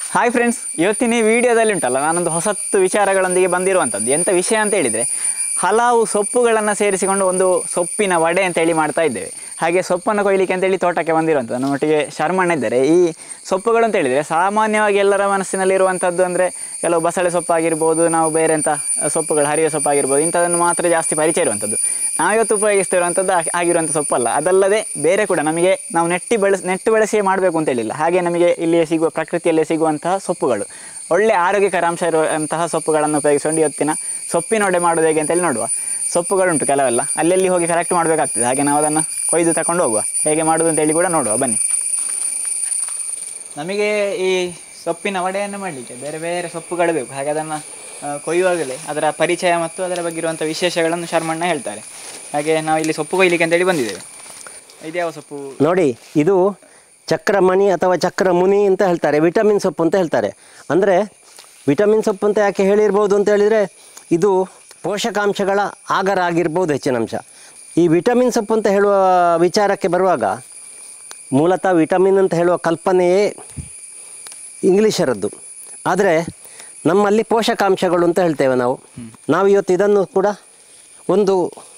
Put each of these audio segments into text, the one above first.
Hi friends, ಇವತ್ತಿನ ಈ ವಿಡಿಯೋದಲ್ಲಿ ಉಂಟಲ್ಲ ನಾನೊಂದು ಹೊಸತ್ತು ವಿಚಾರಗಳೊಂದಿಗೆ ಬಂದಿರುವಂಥದ್ದು. ಎಂಥ ವಿಷಯ ಅಂತ ಹೇಳಿದರೆ, ಹಲವು ಸೊಪ್ಪುಗಳನ್ನು ಸೇರಿಸಿಕೊಂಡು ಒಂದು ಸೊಪ್ಪಿನ ವಡೆ ಅಂತೇಳಿ ಮಾಡ್ತಾ ಇದ್ದೇವೆ. ಹಾಗೆ ಸೊಪ್ಪನ್ನು ಕೊಯ್ಲಿಕ್ಕೆ ಅಂತೇಳಿ ತೋಟಕ್ಕೆ ಬಂದಿರುವಂಥದ್ದು ನಮ್ಮೊಟ್ಟಿಗೆ ಶರ್ಮಣ್ಣ ಇದ್ದಾರೆ. ಈ ಸೊಪ್ಪುಗಳು ಅಂತ ಹೇಳಿದರೆ ಸಾಮಾನ್ಯವಾಗಿ ಎಲ್ಲರ ಮನಸ್ಸಿನಲ್ಲಿರುವಂಥದ್ದು ಅಂದರೆ ಕೆಲವು ಬಸಳೆ ಸೊಪ್ಪಾಗಿರ್ಬೋದು, ನಾವು ಬೇರೆ ಎಂಥ ಸೊಪ್ಪುಗಳು ಹರಿವೆ ಸೊಪ್ಪಾಗಿರ್ಬೋದು, ಇಂಥದನ್ನು ಮಾತ್ರ ಜಾಸ್ತಿ ಪರಿಚಯ ಇರುವಂಥದ್ದು. ನಾವಿವತ್ತು ಉಪಯೋಗಿಸ್ತಿರುವಂಥದ್ದು ಆಗಿರುವಂಥ ಸೊಪ್ಪಲ್ಲ. ಅದಲ್ಲದೆ ಬೇರೆ ಕೂಡ ನಮಗೆ ನಾವು ನೆಟ್ಟು ಬೆಳೆಸಿಯೇ ಮಾಡಬೇಕು ಅಂತೇಳಿಲ್ಲ. ಹಾಗೆ ನಮಗೆ ಇಲ್ಲಿ ಸಿಗುವ ಪ್ರಕೃತಿಯಲ್ಲೇ ಸಿಗುವಂತಹ ಸೊಪ್ಪುಗಳು, ಒಳ್ಳೆ ಆರೋಗ್ಯಕರ ಅಂಶ ಇರುವಂತಹ ಸೊಪ್ಪುಗಳನ್ನು ಉಪಯೋಗಿಸಿಕೊಂಡು ಇವತ್ತಿನ ಸೊಪ್ಪಿನ ವಡೆ ಮಾಡೋದು ಹೇಗೆ ಅಂತೇಳಿ ನೋಡುವ. ಸೊಪ್ಪುಗಳುಂಟು ಕೆಲವೆಲ್ಲ, ಅಲ್ಲೆಲ್ಲಿ ಹೋಗಿ ಕಲೆಕ್ಟ್ ಮಾಡಬೇಕಾಗ್ತದೆ. ಹಾಗೆ ನಾವು ಅದನ್ನು ಕೊಯ್ದು ತಗೊಂಡು ಹೋಗುವ, ಹೇಗೆ ಮಾಡೋದು ಅಂತೇಳಿ ಕೂಡ ನೋಡುವ ಬನ್ನಿ. ನಮಗೆ ಈ ಸೊಪ್ಪಿನ ವಡೆಯನ್ನು ಮಾಡಲಿಕ್ಕೆ ಬೇರೆ ಬೇರೆ ಸೊಪ್ಪುಗಳು ಬೇಕು. ಹಾಗೆ ಅದನ್ನು ಕೊಯ್ಯುವಾಗಲೇ ಅದರ ಪರಿಚಯ ಮತ್ತು ಅದರ ಬಗ್ಗೆ ಇರುವಂಥ ವಿಶೇಷಗಳನ್ನು ಶರ್ಮಣ್ಣ ಹೇಳ್ತಾರೆ. ಹಾಗೆ ನಾವು ಇಲ್ಲಿ ಸೊಪ್ಪು ಕೊಯ್ಲಿಕ್ಕೆ ಅಂತೇಳಿ ಬಂದಿದ್ದೇವೆ. ಇದ್ಯಾವ ಸೊಪ್ಪು ನೋಡಿ, ಇದು ಚಕ್ರಮಣಿ ಅಥವಾ ಚಕ್ರಮುನಿ ಅಂತ ಹೇಳ್ತಾರೆ, ವಿಟಮಿನ್ ಸೊಪ್ಪು ಅಂತ ಹೇಳ್ತಾರೆ. ಅಂದರೆ ವಿಟಮಿನ್ ಸೊಪ್ಪು ಅಂತ ಯಾಕೆ ಹೇಳಿರ್ಬೋದು ಅಂತ ಹೇಳಿದರೆ, ಇದು ಪೋಷಕಾಂಶಗಳ ಆಗರ ಆಗಿರ್ಬೋದು ಹೆಚ್ಚಿನ ಅಂಶ. ಈ ವಿಟಮಿನ್ ಸೊಪ್ಪು ಅಂತ ಹೇಳುವ ವಿಚಾರಕ್ಕೆ ಬರುವಾಗ, ಮೂಲತಃ ವಿಟಮಿನ್ ಅಂತ ಹೇಳುವ ಕಲ್ಪನೆಯೇ ಇಂಗ್ಲೀಷರದ್ದು. ಆದರೆ ನಮ್ಮಲ್ಲಿ ಪೋಷಕಾಂಶಗಳು ಅಂತ ಹೇಳ್ತೇವೆ ನಾವು ಇವತ್ತು ಇದನ್ನು ಕೂಡ ಒಂದು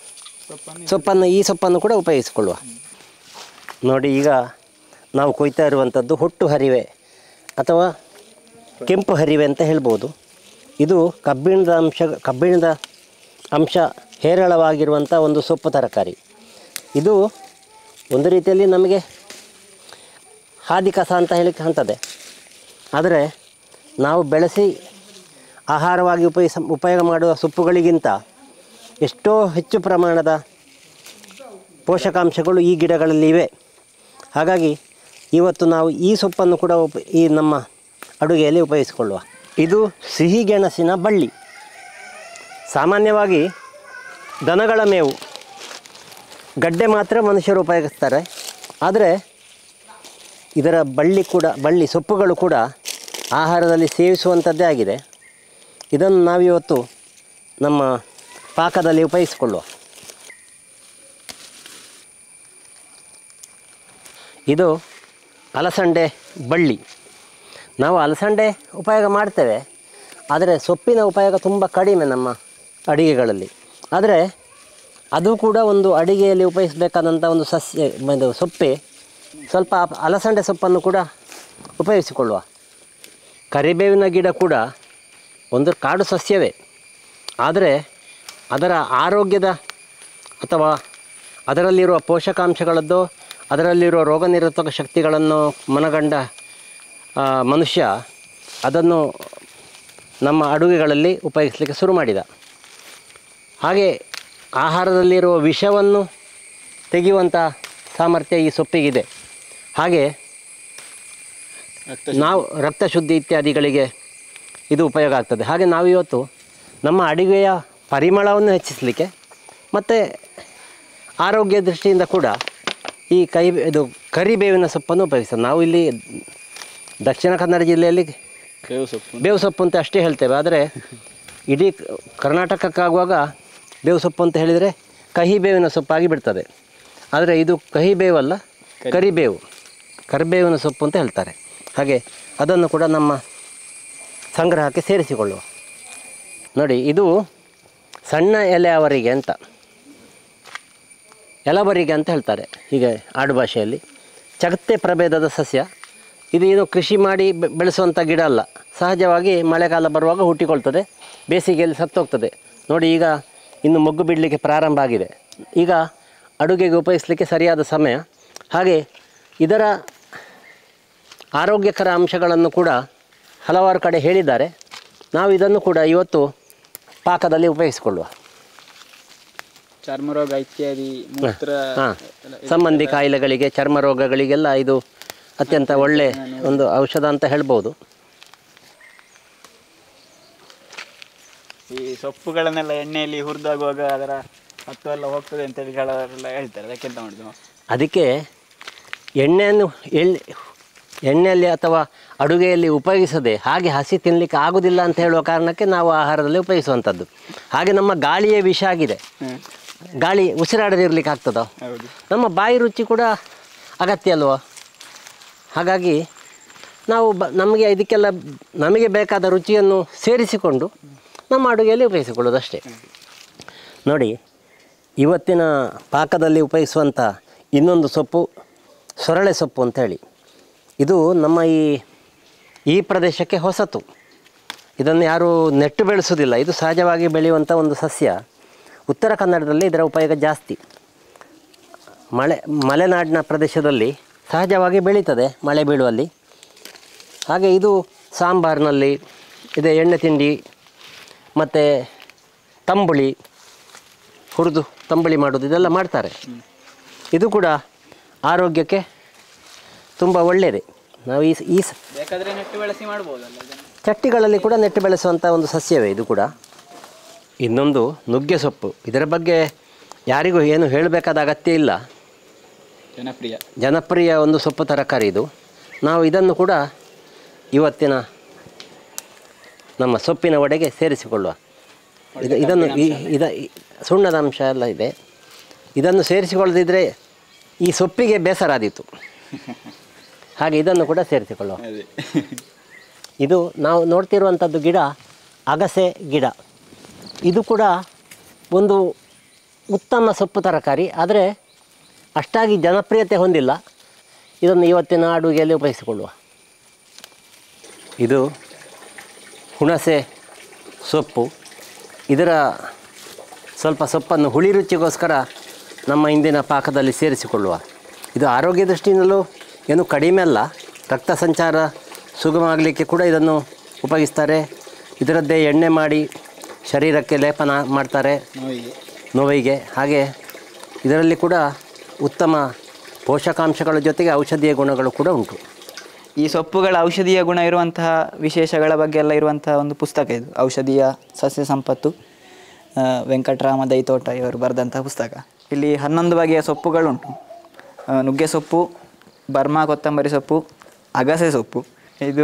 ಈ ಸೊಪ್ಪನ್ನು ಕೂಡ ಉಪಯೋಗಿಸಿಕೊಳ್ಳುವ. ನೋಡಿ, ಈಗ ನಾವು ಕೊಯ್ತಾ ಇರುವಂಥದ್ದು ಹೊಟ್ಟು ಹರಿವೆ ಅಥವಾ ಕೆಂಪು ಹರಿವೆ ಅಂತ ಹೇಳ್ಬೋದು. ಇದು ಕಬ್ಬಿಣದ ಅಂಶ ಹೇರಳವಾಗಿರುವಂಥ ಒಂದು ಸೊಪ್ಪು ತರಕಾರಿ. ಇದು ಒಂದು ರೀತಿಯಲ್ಲಿ ನಮಗೆ ಹಾದಿ ಕಸ ಅಂತ ಹೇಳಲಿಕ್ಕೆ ಕಾಣ್ತದೆ. ಆದರೆ ನಾವು ಬೆಳೆಸಿ ಆಹಾರವಾಗಿ ಉಪಯೋಗ ಮಾಡುವ ಸೊಪ್ಪುಗಳಿಗಿಂತ ಎಷ್ಟೋ ಹೆಚ್ಚು ಪ್ರಮಾಣದ ಪೋಷಕಾಂಶಗಳು ಈ ಗಿಡಗಳಲ್ಲಿ ಇವೆ. ಹಾಗಾಗಿ ಇವತ್ತು ನಾವು ಈ ಸೊಪ್ಪನ್ನು ಕೂಡ ಈ ನಮ್ಮ ಅಡುಗೆಯಲ್ಲಿ ಉಪಯೋಗಿಸಿಕೊಳ್ಳುವ. ಇದು ಸಿಹಿ ಗೆಣಸಿನ ಬಳ್ಳಿ. ಸಾಮಾನ್ಯವಾಗಿ ದನಗಳ ಮೇವು, ಗಡ್ಡೆ ಮಾತ್ರ ಮನುಷ್ಯರು ಉಪಯೋಗಿಸ್ತಾರೆ. ಆದರೆ ಇದರ ಬಳ್ಳಿ ಸೊಪ್ಪುಗಳು ಕೂಡ ಆಹಾರದಲ್ಲಿ ಸೇವಿಸುವಂಥದ್ದೇ ಆಗಿದೆ. ಇದನ್ನು ನಾವಿವತ್ತು ನಮ್ಮ ಪಾಕದಲ್ಲಿ ಉಪಯೋಗಿಸಿಕೊಳ್ಳುವ. ಇದು ಅಲಸಂಡೆ ಬಳ್ಳಿ. ನಾವು ಅಲಸಂಡೆ ಉಪಯೋಗ ಮಾಡ್ತೇವೆ, ಆದರೆ ಸೊಪ್ಪಿನ ಉಪಯೋಗ ತುಂಬ ಕಡಿಮೆ ನಮ್ಮ ಅಡಿಗೆಗಳಲ್ಲಿ. ಆದರೆ ಅದು ಕೂಡ ಒಂದು ಅಡಿಗೆಯಲ್ಲಿ ಉಪಯೋಗಿಸಬೇಕಾದಂಥ ಒಂದು ಸೊಪ್ಪೆ. ಸ್ವಲ್ಪ ಅಲಸಂಡೆ ಸೊಪ್ಪನ್ನು ಕೂಡ ಉಪಯೋಗಿಸಿಕೊಳ್ಳುವ. ಕರಿಬೇವಿನ ಗಿಡ ಕೂಡ ಒಂದು ಕಾಡು ಸಸ್ಯವೇ, ಆದರೆ ಅದರ ಆರೋಗ್ಯದ ಅಥವಾ ಅದರಲ್ಲಿರುವ ಪೋಷಕಾಂಶಗಳದ್ದು, ಅದರಲ್ಲಿರುವ ರೋಗ ನಿರೋಧಕ ಶಕ್ತಿಗಳನ್ನು ಮನಗಂಡ ಮನುಷ್ಯ ಅದನ್ನು ನಮ್ಮ ಅಡುಗೆಗಳಲ್ಲಿ ಉಪಯೋಗಿಸಲಿಕ್ಕೆ ಶುರು ಮಾಡಿದ. ಹಾಗೆ ಆಹಾರದಲ್ಲಿರುವ ವಿಷವನ್ನು ತೆಗೆಯುವಂಥ ಸಾಮರ್ಥ್ಯ ಈ ಸೊಪ್ಪಿಗಿದೆ. ಹಾಗೆ ನಾವು ರಕ್ತ ಶುದ್ಧಿ ಇತ್ಯಾದಿಗಳಿಗೆ ಇದು ಉಪಯೋಗ ಆಗ್ತದೆ. ಹಾಗೆ ನಾವಿವತ್ತು ನಮ್ಮ ಅಡುಗೆಯ ಪರಿಮಳವನ್ನು ಹೆಚ್ಚಿಸಲಿಕ್ಕೆ ಮತ್ತು ಆರೋಗ್ಯ ದೃಷ್ಟಿಯಿಂದ ಕೂಡ ಈ ಕರಿಬೇವಿನ ಸೊಪ್ಪನ್ನು ಉಪಯೋಗಿಸ್ತೇವೆ. ನಾವು ಇಲ್ಲಿ ದಕ್ಷಿಣ ಕನ್ನಡ ಜಿಲ್ಲೆಯಲ್ಲಿ ಬೇವು ಸೊಪ್ಪು ಅಂತ ಅಷ್ಟೇ ಹೇಳ್ತೇವೆ. ಆದರೆ ಇಡೀ ಕರ್ನಾಟಕಕ್ಕಾಗುವಾಗ ಬೇವು ಸೊಪ್ಪು ಅಂತ ಹೇಳಿದರೆ ಕಹಿಬೇವಿನ ಸೊಪ್ಪಾಗಿ ಬಿಡ್ತದೆ. ಆದರೆ ಇದು ಕಹಿಬೇವಲ್ಲ, ಕರಿಬೇವಿನ ಸೊಪ್ಪು ಅಂತ ಹೇಳ್ತಾರೆ. ಹಾಗೆ ಅದನ್ನು ಕೂಡ ನಮ್ಮ ಸಂಗ್ರಹಕ್ಕೆ ಸೇರಿಸಿಕೊಳ್ಳುವ. ನೋಡಿ, ಇದು ಸಣ್ಣ ಎಲೆಯವರಿಗೆ ಅಂತ, ಎಲಬರಿಗೆ ಅಂತ ಹೇಳ್ತಾರೆ ಹೀಗೆ ಆಡುಭಾಷೆಯಲ್ಲಿ. ಚಗತ್ತೆ ಪ್ರಭೇದದ ಸಸ್ಯ ಇದು ಕೃಷಿ ಮಾಡಿ ಬೆಳೆಸುವಂಥ ಗಿಡ ಅಲ್ಲ. ಸಹಜವಾಗಿ ಮಳೆಗಾಲ ಬರುವಾಗ ಹುಟ್ಟಿಕೊಳ್ತದೆ, ಬೇಸಿಗೆಯಲ್ಲಿ ಸತ್ತೋಗ್ತದೆ. ನೋಡಿ, ಈಗ ಇನ್ನು ಮೊಗ್ಗು ಬಿಡಲಿಕ್ಕೆ ಪ್ರಾರಂಭ ಆಗಿದೆ. ಈಗ ಅಡುಗೆಗೆ ಉಪಯೋಗಿಸಲಿಕ್ಕೆ ಸರಿಯಾದ ಸಮಯ. ಹಾಗೆ ಇದರ ಆರೋಗ್ಯಕರ ಅಂಶಗಳನ್ನು ಕೂಡ ಹಲವಾರು ಕಡೆ ಹೇಳಿದ್ದಾರೆ. ನಾವು ಇದನ್ನು ಕೂಡ ಇವತ್ತು ಪಾಕದಲ್ಲಿ ಉಪಯೋಗಿಸಿಕೊಳ್ಳುವ. ಚರ್ಮರೋಗ ಇತ್ಯಾದಿ ಸಂಬಂಧಿ ಕಾಯಿಲೆಗಳಿಗೆ, ಚರ್ಮ ರೋಗಗಳಿಗೆಲ್ಲ ಇದು ಅತ್ಯಂತ ಒಳ್ಳೆ ಒಂದು ಔಷಧ ಅಂತ ಹೇಳ್ಬೋದು. ಈ ಸೊಪ್ಪುಗಳನ್ನೆಲ್ಲ ಎಣ್ಣೆಯಲ್ಲಿ ಹುರಿದಾಗುವಾಗ ಅದರ ಮತ್ತು ಎಲ್ಲ ಹೋಗ್ತದೆ ಅಂತೇಳಿ ಕೆಲವರೆಲ್ಲ ಹೇಳ್ತಾರೆ. ಅದಕ್ಕೆಂತ ಮಾಡಿದ್ರು, ಅದಕ್ಕೆ ಎಣ್ಣೆಯಲ್ಲಿ ಅಥವಾ ಅಡುಗೆಯಲ್ಲಿ ಉಪಯೋಗಿಸದೆ ಹಾಗೆ ಹಸಿ ತಿನ್ನಲಿಕ್ಕೆ ಆಗೋದಿಲ್ಲ ಅಂತ ಹೇಳುವ ಕಾರಣಕ್ಕೆ ನಾವು ಆಹಾರದಲ್ಲಿ ಉಪಯೋಗಿಸುವಂಥದ್ದು. ಹಾಗೆ ನಮ್ಮ ಗಾಳಿಯೇ ವಿಷ ಆಗಿದೆ. ಗಾಳಿ ಉಸಿರಾಡದಿರ್ಲಿಕ್ಕೆ ಆಗ್ತದೋ? ನಮ್ಮ ಬಾಯಿ ರುಚಿ ಕೂಡ ಅಗತ್ಯ ಅಲ್ವಾ? ಹಾಗಾಗಿ ನಾವು ನಮಗೆ ಇದಕ್ಕೆಲ್ಲ ನಮಗೆ ಬೇಕಾದ ರುಚಿಯನ್ನು ಸೇರಿಸಿಕೊಂಡು ನಮ್ಮ ಅಡುಗೆಯಲ್ಲಿ ಉಪಯೋಗಿಸಿಕೊಳ್ಳೋದು ಅಷ್ಟೇ. ನೋಡಿ, ಇವತ್ತಿನ ಪಾಕದಲ್ಲಿ ಉಪಯೋಗಿಸುವಂಥ ಇನ್ನೊಂದು ಸೊಪ್ಪು ಸೊರಳೆ ಸೊಪ್ಪು ಅಂಥೇಳಿ. ಇದು ನಮ್ಮ ಈ ಪ್ರದೇಶಕ್ಕೆ ಹೊಸತು. ಇದನ್ನು ಯಾರೂ ನೆಟ್ಟು ಬೆಳೆಸೋದಿಲ್ಲ. ಇದು ಸಹಜವಾಗಿ ಬೆಳೆಯುವಂಥ ಒಂದು ಸಸ್ಯ. ಉತ್ತರ ಕನ್ನಡದಲ್ಲಿ ಇದರ ಉಪಯೋಗ ಜಾಸ್ತಿ. ಮಲೆನಾಡಿನ ಪ್ರದೇಶದಲ್ಲಿ ಸಹಜವಾಗಿ ಬೆಳೀತದೆ, ಮಳೆ ಬೀಳುವಲ್ಲಿ. ಹಾಗೆ ಇದು ಸಾಂಬಾರಿನಲ್ಲಿ ಇದೆ, ಎಣ್ಣೆ ತಿಂಡಿ ಮತ್ತು ತಂಬುಳಿ, ಹುರಿದು ತಂಬುಳಿ ಮಾಡೋದು ಇದೆಲ್ಲ ಮಾಡ್ತಾರೆ. ಇದು ಕೂಡ ಆರೋಗ್ಯಕ್ಕೆ ತುಂಬ ಒಳ್ಳೆಯದೇ. ನಾವು ಬೇಕಾದರೆ ನೆಟ್ಟು ಬೆಳೆಸಿ ಮಾಡ್ಬೋದಲ್ಲ, ಚಟ್ಟಿಗಳಲ್ಲಿ ಕೂಡ ನೆಟ್ಟು ಬೆಳೆಸುವಂಥ ಒಂದು ಸಸ್ಯವೇ ಇದು ಕೂಡ. ಇನ್ನೊಂದು ನುಗ್ಗೆ ಸೊಪ್ಪು. ಇದರ ಬಗ್ಗೆ ಯಾರಿಗೂ ಏನು ಹೇಳಬೇಕಾದ ಅಗತ್ಯ ಇಲ್ಲ. ಜನಪ್ರಿಯ ಒಂದು ಸೊಪ್ಪು ತರಕಾರಿ ಇದು. ನಾವು ಇದನ್ನು ಕೂಡ ಇವತ್ತಿನ ನಮ್ಮ ಸೊಪ್ಪಿನ ವಡೆಗೆ ಸೇರಿಸಿಕೊಳ್ಳುವ. ಇದನ್ನು ಸುಣ್ಣದ ಅಂಶ ಎಲ್ಲ ಇದೆ. ಇದನ್ನು ಸೇರಿಸಿಕೊಳ್ಳದಿದ್ದರೆ ಈ ಸೊಪ್ಪಿಗೆ ಬೇಸರಾದೀತು. ಹಾಗೆ ಇದನ್ನು ಕೂಡ ಸೇರಿಸಿಕೊಳ್ಳುವ. ಇದು ನಾವು ನೋಡ್ತಿರುವಂಥದ್ದು ಗಿಡ ಅಗಸೆ ಗಿಡ. ಇದು ಕೂಡ ಒಂದು ಉತ್ತಮ ಸೊಪ್ಪು ತರಕಾರಿ, ಆದರೆ ಅಷ್ಟಾಗಿ ಜನಪ್ರಿಯತೆ ಹೊಂದಿಲ್ಲ. ಇದನ್ನು ಇವತ್ತಿನ ಅಡುಗೆಯಲ್ಲಿ ಉಪಯೋಗಿಸಿಕೊಳ್ಳುವ. ಇದು ಹುಣಸೆ ಸೊಪ್ಪು. ಇದರ ಸ್ವಲ್ಪ ಸೊಪ್ಪನ್ನು ಹುಳಿ ರುಚಿಗೋಸ್ಕರ ನಮ್ಮ ಇಂದಿನ ಪಾಕದಲ್ಲಿ ಸೇರಿಸಿಕೊಳ್ಳುವ. ಇದು ಆರೋಗ್ಯ ದೃಷ್ಟಿಯಿಂದಲೂ ಏನು ಕಡಿಮೆ ಅಲ್ಲ. ರಕ್ತ ಸಂಚಾರ ಸುಗಮ ಆಗಲಿಕ್ಕೆ ಕೂಡ ಇದನ್ನು ಉಪಯೋಗಿಸ್ತಾರೆ. ಇದರದ್ದೇ ಎಣ್ಣೆ ಮಾಡಿ ಶರೀರಕ್ಕೆ ಲೇಪನ ಮಾಡ್ತಾರೆ, ನೋವಿಗೆ. ಹಾಗೆ ಇದರಲ್ಲಿ ಕೂಡ ಉತ್ತಮ ಪೋಷಕಾಂಶಗಳ ಜೊತೆಗೆ ಔಷಧೀಯ ಗುಣಗಳು ಕೂಡ ಉಂಟು. ಈ ಸೊಪ್ಪುಗಳ ಔಷಧೀಯ ಗುಣ ಇರುವಂತಹ ವಿಶೇಷಗಳ ಬಗ್ಗೆ ಎಲ್ಲ ಇರುವಂತಹ ಒಂದು ಪುಸ್ತಕ ಇದು, ಔಷಧೀಯ ಸಸ್ಯ ಸಂಪತ್ತು, ವೆಂಕಟರಾಮ ದೈತೋಟ ಇವರು ಬರೆದಂತಹ ಪುಸ್ತಕ. ಇಲ್ಲಿ 11 ಬಗೆಯ ಸೊಪ್ಪುಗಳುಂಟು. ನುಗ್ಗೆ ಸೊಪ್ಪು, ಬರ್ಮಾ ಕೊತ್ತಂಬರಿ ಸೊಪ್ಪು, ಅಗಸೆ ಸೊಪ್ಪು, ಇದು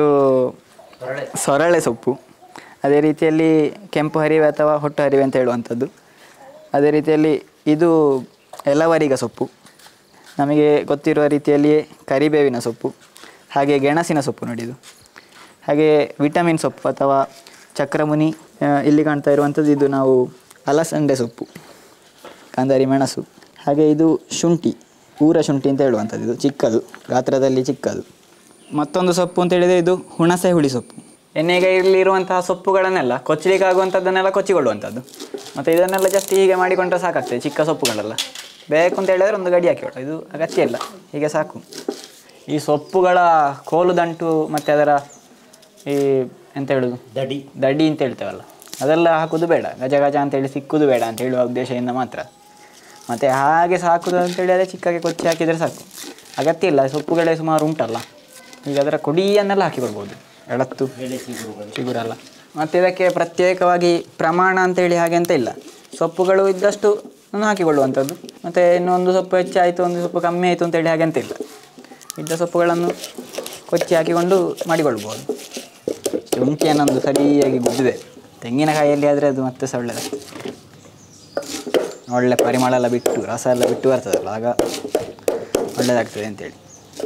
ಸೊರಳೆ ಸೊಪ್ಪು, ಅದೇ ರೀತಿಯಲ್ಲಿ ಕೆಂಪು ಹರಿವೆ ಅಥವಾ ಹೊಟ್ಟು ಹರಿವೆ ಅಂತ ಹೇಳುವಂಥದ್ದು. ಅದೇ ರೀತಿಯಲ್ಲಿ ಇದು ಎಲವರಿಗ ಸೊಪ್ಪು, ನಮಗೆ ಗೊತ್ತಿರುವ ರೀತಿಯಲ್ಲಿಯೇ ಕರಿಬೇವಿನ ಸೊಪ್ಪು, ಹಾಗೆ ಗೆಣಸಿನ ಸೊಪ್ಪು ನೋಡಿದು, ಹಾಗೆ ವಿಟಮಿನ್ ಸೊಪ್ಪು ಅಥವಾ ಚಕ್ರಮುನಿ. ಇಲ್ಲಿ ಕಾಣ್ತಾ ಇರುವಂಥದ್ದು ಇದು ನಾವು ಅಲಸಂಡೆ ಸೊಪ್ಪು, ಕಾಂದಾರಿ ಮೆಣಸು. ಹಾಗೆ ಇದು ಶುಂಠಿ, ಊರ ಶುಂಠಿ ಅಂತ ಹೇಳುವಂಥದ್ದು. ಇದು ಚಿಕ್ಕದು, ಗಾತ್ರದಲ್ಲಿ ಚಿಕ್ಕದು. ಮತ್ತೊಂದು ಸೊಪ್ಪು ಅಂತ ಹೇಳಿದರೆ ಇದು ಹುಣಸೆ ಹುಳಿ ಸೊಪ್ಪು. ಎಣ್ಣೆಗೆ ಇಲ್ಲಿರುವಂತಹ ಸೊಪ್ಪುಗಳನ್ನೆಲ್ಲ ಕೊಚ್ಚಲಿಕ್ಕಾಗುವಂಥದ್ದನ್ನೆಲ್ಲ ಕೊಚ್ಚಿಕೊಳ್ಳುವಂಥದ್ದು. ಮತ್ತು ಇದನ್ನೆಲ್ಲ ಜಸ್ಟ್ ಹೀಗೆ ಮಾಡಿಕೊಂಡ್ರೆ ಸಾಕಾಗ್ತದೆ. ಚಿಕ್ಕ ಸೊಪ್ಪುಗಳೆಲ್ಲ ಬೇಕು ಅಂತ ಹೇಳಿದರೆ ಒಂದು ಗಡಿ ಹಾಕಿಕೊಳ್ಳ, ಇದು ಅಗತ್ಯ ಇಲ್ಲ, ಹೀಗೆ ಸಾಕು. ಈ ಸೊಪ್ಪುಗಳ ಕೋಲುದಂಟು ಮತ್ತು ಅದರ ಈ ಎಂತ ಹೇಳೋದು ದಡಿ ಅಂತ ಹೇಳ್ತೇವಲ್ಲ, ಅದೆಲ್ಲ ಹಾಕೋದು ಬೇಡ. ಗಜ ಗಜ ಅಂತೇಳಿ ಸಿಕ್ಕುದು ಬೇಡ ಅಂತ ಹೇಳುವ ಉದ್ದೇಶದಿಂದ ಮಾತ್ರ. ಮತ್ತು ಹಾಗೆ ಸಾಕುದು ಅಂತೇಳಿ ಅದೇ ಚಿಕ್ಕಗೆ ಕೊಚ್ಚಿ ಹಾಕಿದರೆ ಸಾಕು, ಅಗತ್ಯ ಇಲ್ಲ. ಸೊಪ್ಪುಗಳೇ ಸುಮಾರು ಉಂಟಲ್ಲ, ಈಗ ಅದರ ಕೊಡಿಯನ್ನೆಲ್ಲ ಹಾಕಿಕೊಳ್ಬೋದು, ಎಳತ್ತು ಚಿಗುರಲ್ಲ. ಮತ್ತು ಇದಕ್ಕೆ ಪ್ರತ್ಯೇಕವಾಗಿ ಪ್ರಮಾಣ ಅಂತೇಳಿ ಹಾಗೆ ಅಂತ ಇಲ್ಲ. ಸೊಪ್ಪುಗಳು ಇದ್ದಷ್ಟು ಹಾಕಿಕೊಳ್ಳುವಂಥದ್ದು. ಮತ್ತು ಇನ್ನೊಂದು ಸೊಪ್ಪು ಹೆಚ್ಚಾಯಿತು, ಒಂದು ಸೊಪ್ಪು ಕಮ್ಮಿ ಆಯಿತು ಅಂತೇಳಿ ಹಾಗೆ ಅಂತ ಇಲ್ಲ. ಇದ್ದ ಸೊಪ್ಪುಗಳನ್ನು ಕೊಚ್ಚಿ ಹಾಕಿಕೊಂಡು ಮಾಡಿಕೊಳ್ಬೋದು. ಶುಂಠಿ ಅನ್ನೊಂದು ಸರಿಯಾಗಿ ಗುದ್ದಿದೆ. ತೆಂಗಿನಕಾಯಿಯಲ್ಲಿ ಆದರೆ ಅದು ಮತ್ತೆ ಸಹ ಒಳ್ಳೆಯದಾಗ್ತದೆ. ಒಳ್ಳೆ ಪರಿಮಳ ಎಲ್ಲ ಬಿಟ್ಟು, ರಸ ಎಲ್ಲ ಬಿಟ್ಟು ಬರ್ತದಲ್ಲ, ಆಗ ಒಳ್ಳೆಯದಾಗ್ತದೆ ಅಂತೇಳಿ.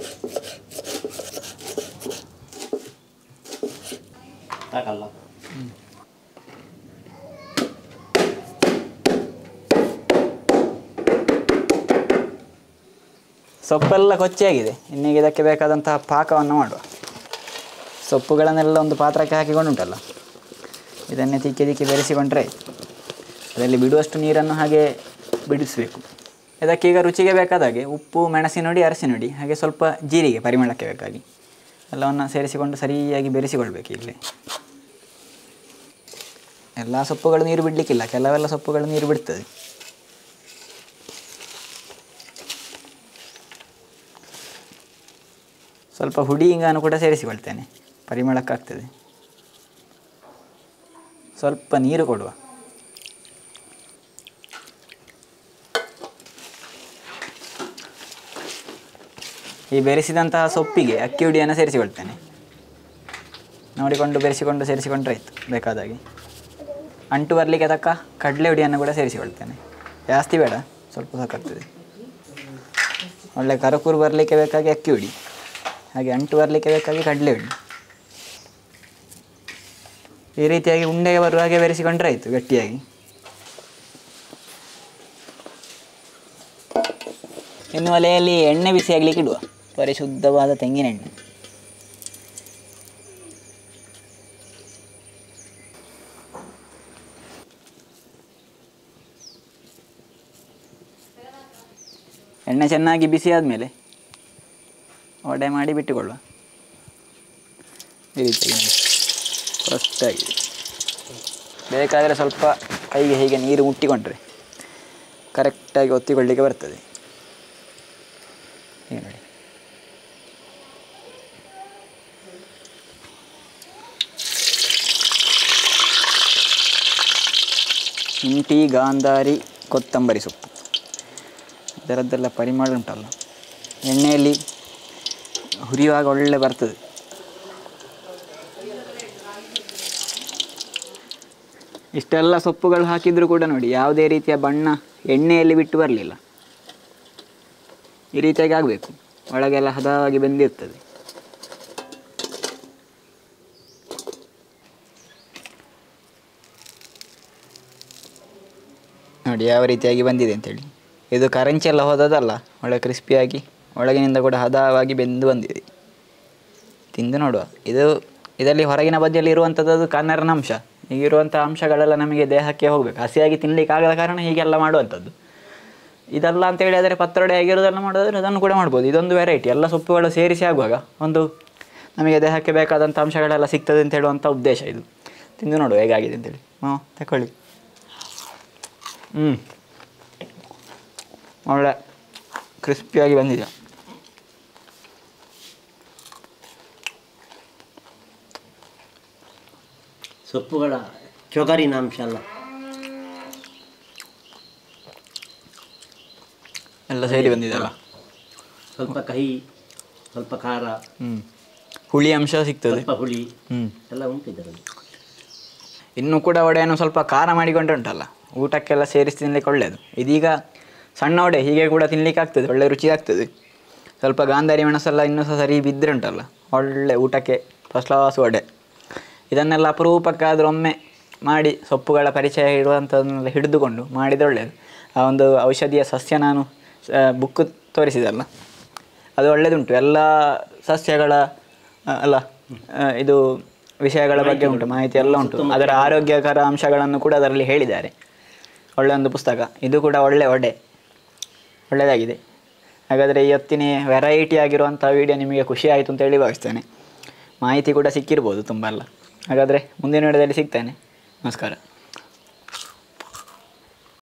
ಸೊಪ್ಪೆಲ್ಲ ಕೊಚ್ಚಿಯಾಗಿದೆ. ಇನ್ನೀಗ ಇದಕ್ಕೆ ಬೇಕಾದಂತಹ ಪಾಕವನ್ನು ಮಾಡುವ. ಸೊಪ್ಪುಗಳನ್ನೆಲ್ಲ ಒಂದು ಪಾತ್ರಕ್ಕೆ ಹಾಕಿಕೊಂಡುಂಟಲ್ಲ, ಇದನ್ನೇ ತಿಕ್ಕಿ ಬೆರೆಸಿಕೊಂಡ್ರೆ ಅದರಲ್ಲಿ ಬಿಡುವಷ್ಟು ನೀರನ್ನು ಹಾಗೆ ಬಿಡಿಸಬೇಕು. ಇದಕ್ಕೀಗ ರುಚಿಗೆ ಬೇಕಾದ ಹಾಗೆ ಉಪ್ಪು, ಮೆಣಸಿನ ಹುಡಿ, ಅರಸಿನ ಹುಡಿ, ಹಾಗೆ ಸ್ವಲ್ಪ ಜೀರಿಗೆ ಪರಿಮಳಕ್ಕೆ ಬೇಕಾಗಿ ಎಲ್ಲವನ್ನು ಸೇರಿಸಿಕೊಂಡು ಸರಿಯಾಗಿ ಬೆರೆಸಿಕೊಳ್ಬೇಕು. ಇಲ್ಲಿ ಎಲ್ಲ ಸೊಪ್ಪುಗಳು ನೀರು ಬಿಡಲಿಕ್ಕಿಲ್ಲ, ಕೆಲವೆಲ್ಲ ಸೊಪ್ಪುಗಳು ನೀರು ಬಿಡ್ತದೆ. ಸ್ವಲ್ಪ ಹುಡಿ ಹಿಂಗನ್ನು ಕೂಡ ಸೇರಿಸಿಕೊಳ್ತೇನೆ, ಪರಿಮಳಕ್ಕಾಗ್ತದೆ. ಸ್ವಲ್ಪ ನೀರು ಕೊಡುವ. ಈ ಬೆರೆಸಿದಂತಹ ಸೊಪ್ಪಿಗೆ ಅಕ್ಕಿ ಹುಡಿಯನ್ನು ಸೇರಿಸಿಕೊಳ್ತೇನೆ. ನೋಡಿಕೊಂಡು ಬೆರೆಸಿಕೊಂಡು ಸೇರಿಸಿಕೊಂಡ್ರೆ ಆಯಿತು. ಬೇಕಾದಾಗೆ ಅಂಟು ಬರಲಿಕ್ಕೆ ತಕ್ಕ ಕಡಲೆ ಹುಡಿಯನ್ನು ಕೂಡ ಸೇರಿಸಿಕೊಳ್ತೇನೆ. ಜಾಸ್ತಿ ಬೇಡ, ಸ್ವಲ್ಪ ಸಾಕಾಗ್ತದೆ. ಒಳ್ಳೆ ಕರಕೂರು ಬರಲಿಕ್ಕೆ ಬೇಕಾಗಿ ಅಕ್ಕಿ ಹುಡಿ, ಹಾಗೆ ಅಂಟು ಬರಲಿಕ್ಕೆ ಬೇಕಾಗಿ ಕಡಲೆಬೇಳೆ. ಈ ರೀತಿಯಾಗಿ ಉಂಡೆಗೆ ಬರುವ ಹಾಗೆ ಬೆರೆಸಿಕೊಂಡ್ರೆ ಆಯಿತು ಗಟ್ಟಿಯಾಗಿ. ಇನ್ನು ಒಲೆಯಲ್ಲಿ ಎಣ್ಣೆ ಬಿಸಿ ಆಗಲಿಕ್ಕೆ ಇಡುವ, ಪರಿಶುದ್ಧವಾದ ತೆಂಗಿನ ಎಣ್ಣೆ. ಎಣ್ಣೆ ಚೆನ್ನಾಗಿ ಬಿಸಿ ಆದಮೇಲೆ ವಡೆ ಮಾಡಿ ಬಿಟ್ಟುಕೊಳ್ಳುವ. ಈ ರೀತಿಯಾಗಿ ಫಸ್ಟಾಗಿ ಬೇಕಾದರೆ ಸ್ವಲ್ಪ ಕೈಗೆ ಹೀಗೆ ನೀರು ಮುಟ್ಟಿಕೊಂಡ್ರೆ ಕರೆಕ್ಟಾಗಿ ಒತ್ತಿಕೊಳ್ಳಿಕ್ಕೆ ಬರ್ತದೆ. ಹೀಗೆ ನೋಡಿ. ಶುಂಠಿ, ಗಾಂಧಾರಿ, ಕೊತ್ತಂಬರಿ ಸೊಪ್ಪು ಇದರದ್ದೆಲ್ಲ ಪರಿಮಳ ಉಂಟಲ್ಲ, ಎಣ್ಣೆಯಲ್ಲಿ ಹುರಿಯುವಾಗ ಒಳ್ಳೆ ಬರ್ತದೆ. ಇಷ್ಟೆಲ್ಲ ಸೊಪ್ಪುಗಳು ಹಾಕಿದರೂ ಕೂಡ ನೋಡಿ ಯಾವುದೇ ರೀತಿಯ ಬಣ್ಣ ಎಣ್ಣೆಯಲ್ಲಿ ಬಿಟ್ಟು ಬರಲಿಲ್ಲ. ಈ ರೀತಿಯಾಗಿ ಆಗಬೇಕು, ಒಳಗೆಲ್ಲ ಹದವಾಗಿ ಬೆಂದಿರ್ತದೆ. ನೋಡಿ ಯಾವ ರೀತಿಯಾಗಿ ಬಂದಿದೆ ಅಂತೇಳಿ. ಇದು ಕರಂಚಿ ಎಲ್ಲ ಹೋದದಲ್ಲ, ಒಳ್ಳೆ ಕ್ರಿಸ್ಪಿಯಾಗಿ ಒಳಗಿನಿಂದ ಕೂಡ ಹದವಾಗಿ ಬೆಂದು ಬಂದಿದೆ. ತಿಂದು ನೋಡುವ. ಇದರಲ್ಲಿ ಹೊರಗಿನ ಬದಿಯಲ್ಲಿ ಇರುವಂಥದ್ದು ಕನ್ನರನ ಅಂಶ. ಈಗಿರುವಂಥ ಅಂಶಗಳೆಲ್ಲ ನಮಗೆ ದೇಹಕ್ಕೆ ಹೋಗಬೇಕು. ಹಸಿಯಾಗಿ ತಿನ್ನಲಿಕ್ಕೆ ಆಗದ ಕಾರಣ ಹೀಗೆಲ್ಲ ಮಾಡುವಂಥದ್ದು. ಇದಲ್ಲ ಅಂತೇಳಿ ಆದರೆ ಪತ್ರೊಡೆ ಆಗಿರೋದೆಲ್ಲ ಮಾಡೋದಾದರೆ ಅದನ್ನು ಕೂಡ ಮಾಡ್ಬೋದು. ಇದೊಂದು ವೆರೈಟಿ, ಎಲ್ಲ ಸೊಪ್ಪುಗಳು ಸೇರಿಸಿ ಆಗುವಾಗ ಒಂದು ನಮಗೆ ದೇಹಕ್ಕೆ ಬೇಕಾದಂಥ ಅಂಶಗಳೆಲ್ಲ ಸಿಗ್ತದೆ ಅಂತ ಹೇಳುವಂಥ ಉದ್ದೇಶ ಇದು. ತಿಂದು ನೋಡುವ ಹೇಗಾಗಿದೆ ಅಂತೇಳಿ. ತಗೊಳ್ಳಿ. ಒಳ್ಳೆ ಕ್ರಿಸ್ಪಿಯಾಗಿ ಬಂದಿದೆ. ಸೊಪ್ಪುಗಳ ಚೊಗರಿನ ಅಂಶ ಅಲ್ಲ, ಎಲ್ಲ ಸೇರಿ ಬಂದಿದೆಲ್ಲ. ಸ್ವಲ್ಪ ಕಹಿ, ಸ್ವಲ್ಪ ಖಾರ, ಹುಳಿ ಅಂಶ ಸಿಗ್ತದೆ, ಸ್ವಲ್ಪ ಹುಳಿ ಎಲ್ಲ ಉಂಟು ಇದರಲ್ಲಿ. ಇನ್ನೂ ಕೂಡ ವಡೆಯನ್ನು ಸ್ವಲ್ಪ ಖಾರ ಮಾಡಿಕೊಂಡ್ರೆ ಉಂಟಲ್ಲ, ಊಟಕ್ಕೆಲ್ಲ ಸೇರಿಸಿ ತಿನ್ನಲಿಕ್ಕೆ ಒಳ್ಳೆಯದು. ಇದೀಗ ಸಣ್ಣ ವಡೆ ಹೀಗೆ ಕೂಡ ತಿನ್ನಲಿಕ್ಕೆ ಆಗ್ತದೆ, ಒಳ್ಳೆ ರುಚಿ ಆಗ್ತದೆ. ಸ್ವಲ್ಪ ಗಾಂಧಾರಿ ಮೆಣಸೆಲ್ಲ ಇನ್ನೂ ಸಹ ಸರಿ ಬಿದ್ದರೆ ಉಂಟಲ್ಲ, ಒಳ್ಳೆ ಊಟಕ್ಕೆ ಫಸ್ಟ್ ಕ್ಲಾಸ್ ವಡೆ. ಇದನ್ನೆಲ್ಲ ಅಪರೂಪಕ್ಕಾದರೂ ಒಮ್ಮೆ ಮಾಡಿ ಸೊಪ್ಪುಗಳ ಪರಿಚಯ ಇಡುವಂಥದ್ದನ್ನೆಲ್ಲ ಹಿಡಿದುಕೊಂಡು ಮಾಡಿದರೆ ಒಳ್ಳೆಯದು. ಆ ಒಂದು ಔಷಧಿಯ ಸಸ್ಯ ನಾನು ಬುಕ್ಕು ತೋರಿಸಿದಲ್ಲ, ಅದು ಒಳ್ಳೆಯದುಂಟು. ಎಲ್ಲ ಸಸ್ಯಗಳ ಇದು ವಿಷಯಗಳ ಬಗ್ಗೆ ಉಂಟು, ಮಾಹಿತಿ ಎಲ್ಲ ಉಂಟು. ಅದರ ಆರೋಗ್ಯಕರ ಅಂಶಗಳನ್ನು ಕೂಡ ಅದರಲ್ಲಿ ಹೇಳಿದ್ದಾರೆ. ಒಳ್ಳೆಯ ಒಂದು ಪುಸ್ತಕ. ಇದು ಕೂಡ ಒಳ್ಳೆಯದಾಗಿದೆ. ಹಾಗಾದರೆ ಇವತ್ತಿನ ವೆರೈಟಿ ಆಗಿರುವಂಥ ವಿಡಿಯೋ ನಿಮಗೆ ಖುಷಿ ಆಯಿತು ಅಂತೇಳಿ ಭಾವಿಸ್ತೇನೆ. ಮಾಹಿತಿ ಕೂಡ ಸಿಕ್ಕಿರ್ಬೋದು ತುಂಬ ಎಲ್ಲ. ಹಾಗಾದರೆ ಮುಂದಿನ ವಿಡಿಯೋದಲ್ಲಿ ಸಿಗ್ತೇನೆ. ನಮಸ್ಕಾರ.